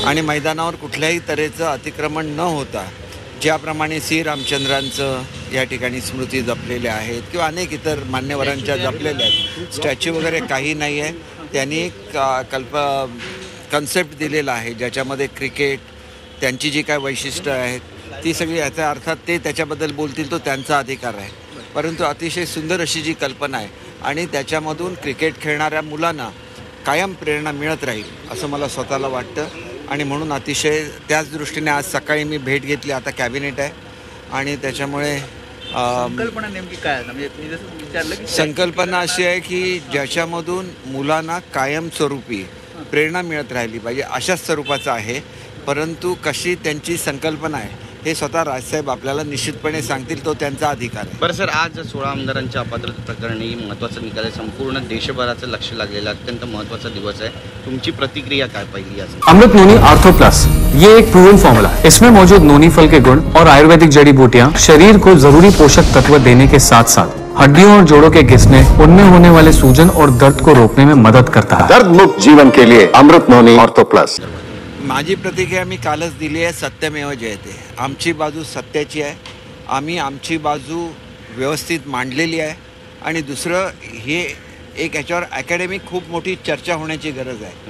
आणि मैदानावर कुठल्याही तऱ्हेचं अतिक्रमण न होता ज्याप्रमाणे सी रामचंद्रांचं या ठिकाणी स्मृती जपलेल्या आहेत किंवा अनेक इतर मान्यवरांच्या जपलेल्या आहेत, स्टॅच्यू वगैरे काही नाही आहे. त्यांनी एक कन्सेप्ट दिलेला आहे ज्याच्यामध्ये क्रिकेट त्यांची जी काय वैशिष्ट्य आहेत ती सगळी, याचा अर्थात ते त्याच्याबद्दल बोलतील तो त्यांचा अधिकार आहे, परंतु अतिशय सुंदर अशी जी कल्पना आहे आणि त्याच्यामधून क्रिकेट खेळणाऱ्या मुलांना कायम प्रेरणा मिळत राहील असं मला स्वतःला वाटतं. आणि म्हणून अतिशय त्याच दृष्टीने आज सकाळी मी भेट घेतली. आता कॅबिनेट आहे आणि त्याच्यामुळे संकल्पना नेमकी काय आहे? म्हणजे मी जसं विचारलं की संकल्पना अशी आहे की ज्याच्यामधून मुलांना कायमस्वरूपी प्रेरणा मिळत राहिली पाहिजे अशाच स्वरूपाचं आहे, परंतु कशी त्यांची संकल्पना आहे हे स्वतः राजसाहेब आपल्याला निश्चितपणे सांगतील, तो त्यांचा अधिकार आहे. बरं सर, आज 16 आमदारांच्या अपात्रता प्रकरणी महत्त्वाचा निकाल आहे. संपूर्ण देशभराचं लक्ष लागलेलं अत्यंत महत्त्वाचा दिवस आहे. तुमची प्रतिक्रिया काय पहिली असेल? अमृत नोनी आर्थो प्लस ये एक प्रूवन फॉर्मूला है. इसमें मौजूद नोनी फल के गुण और आयुर्वेदिक जड़ी बूटियां शरीर को जरूरी पोषक तत्व देने के साथ साथ हड्डियों और जोड़ों के घिसने, उनमें होने वाले सूजन और दर्द को रोकने में मदद करता है. दर्द मुक्त जीवन के लिए अमृत नोनी आर्थो प्लस. माझी प्रतिक्रिया मी कालच दिली आहे. सत्यमेव जयते. आमची बाजू सत्याची आहे. आम्ही आमची बाजू व्यवस्थित मांडलेली आहे. आणि दुसरं हे एक याच्यावर अकॅडमिक खूप मोठी चर्चा होण्याची गरज आहे.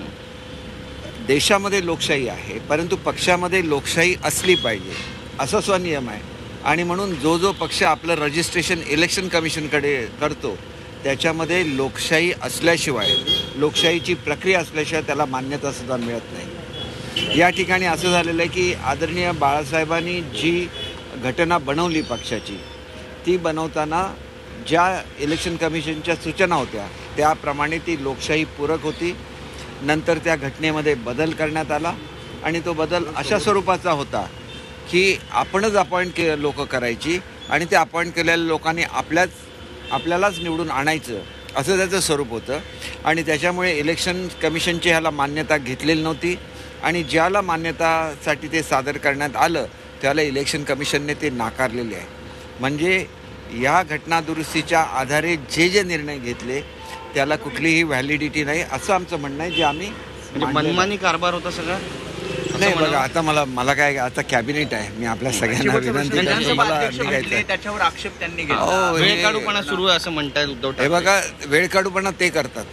देशामध्ये लोकशाही आहे, परंतु पक्षामध्ये लोकशाही असली पाहिजे असा स्वनियम आहे. आणि म्हणून जो जो पक्ष आपलं रजिस्ट्रेशन इलेक्शन कमिशनकडे करतो त्याच्यामध्ये लोकशाही असल्याशिवाय, लोकशाहीची प्रक्रिया असल्याशिवाय त्याला मान्यतासुद्धा मिळत नाही. या ठिकाणी असं झालेलं आहे की आदरणीय बाळासाहेबांनी जी घटना बनवली पक्षाची, ती बनवताना ज्या इलेक्शन कमिशनच्या सूचना होत्या त्याप्रमाणे ती लोकशाहीपूरक होती. नंतर त्या घटनेमध्ये बदल करण्यात आला आणि तो बदल अशा स्वरूपाचा होता की आपणच अपॉइंट लोक करायची आणि ते अपॉइंट केलेल्या लोकांनी आपल्यालाच निवडून आणायचं असं त्याचं स्वरूप होतं. आणि त्याच्यामुळे इलेक्शन कमिशनची ह्याला मान्यता घेतलेली नव्हती आणि ज्याला मान्यतासाठी ते सादर करण्यात आलं त्याला इलेक्शन कमिशनने ते नाकारलेले आहे. म्हणजे या घटनादुरुस्तीच्या आधारे जे निर्णय घेतले त्याला कुठलीही व्हॅलिडिटी नाही असं आमचं म्हणणं आहे. जे आम्ही मनमानी कारभार होता सगळा. नाही बघा, आता मला काय, आता कॅबिनेट आहे. मी आपल्या सगळ्यांना विनंती करतो, मला निघायचं. त्याच्यावर आक्षेप त्यांनी घेतला. वेळ काढूपणा सुरू आहे असं म्हणताय उद्धव ठाकरे. हे बघा, वेळ काढूपणा ते करतात.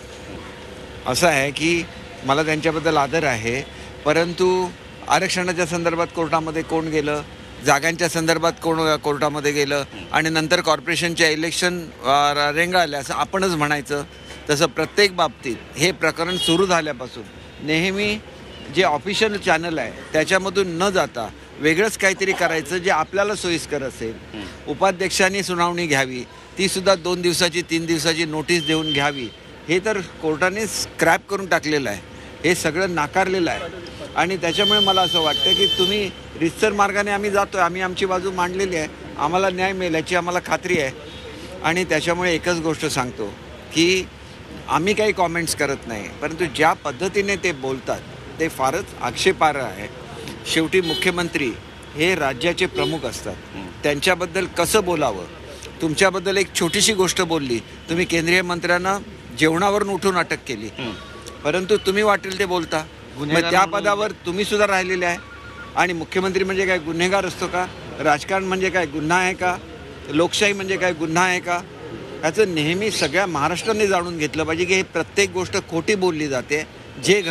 असं आहे की मला त्यांच्याबद्दल आदर आहे, परंतु आरक्षणाच्या संदर्भात कोर्टामध्ये कोण गेलं, जागांच्या संदर्भात कोण कोर्टामध्ये गेलं आणि नंतर कॉर्पोरेशनच्या इलेक्शन रेंगाळल्या असं आपणच म्हणायचं. तसं प्रत्येक बाबतीत हे प्रकरण सुरू झाल्यापासून नेहमी जे ऑफिशियल चॅनल आहे त्याच्यामधून न जाता वेगळंच काहीतरी करायचं जे आपल्याला सोयीस्कर असेल. उपाध्यक्षांनी सुनावणी घ्यावी, तीसुद्धा 2 दिवसाची 3 दिवसाची नोटीस देऊन घ्यावी, हे तर कोर्टाने स्क्रॅप करून टाकलेलं आहे. हे सगळं नाकारलेलं आहे. आणि त्याच्यामुळे मला असं वाटतं की तुम्ही रितसर मार्गाने आम्ही जातो आहे, आम्ही आमची बाजू मांडलेली आहे, आम्हाला न्याय मिळेल याची आम्हाला खात्री आहे. आणि त्याच्यामुळे एकच गोष्ट सांगतो की आम्ही काही कॉमेंट्स करत नाही, परंतु ज्या पद्धतीने ते बोलतात ते फारच आक्षेपार्ह आहे. शेवटी मुख्यमंत्री हे राज्याचे प्रमुख असतात, त्यांच्याबद्दल कसं बोलावं. तुमच्याबद्दल एक छोटीशी गोष्ट बोलली, तुम्ही केंद्रीय मंत्र्यांना जेवणावरून उठून अटक केली, परंतु तुम्ही वाटेल ते बोलता. मग त्या पदावर तुम्ही सुद्धा राहिलेले आहे. आणि मुख्यमंत्री म्हणजे काय गुन्हेगार असतो का? राजकारण म्हणजे काय गुन्हा आहे का? लोकशाही म्हणजे काय गुन्हा आहे का? ह्याचं नेहमी सगळ्या महाराष्ट्राने जाणून घेतलं पाहिजे की हे प्रत्येक गोष्ट खोटी बोलली जाते. जे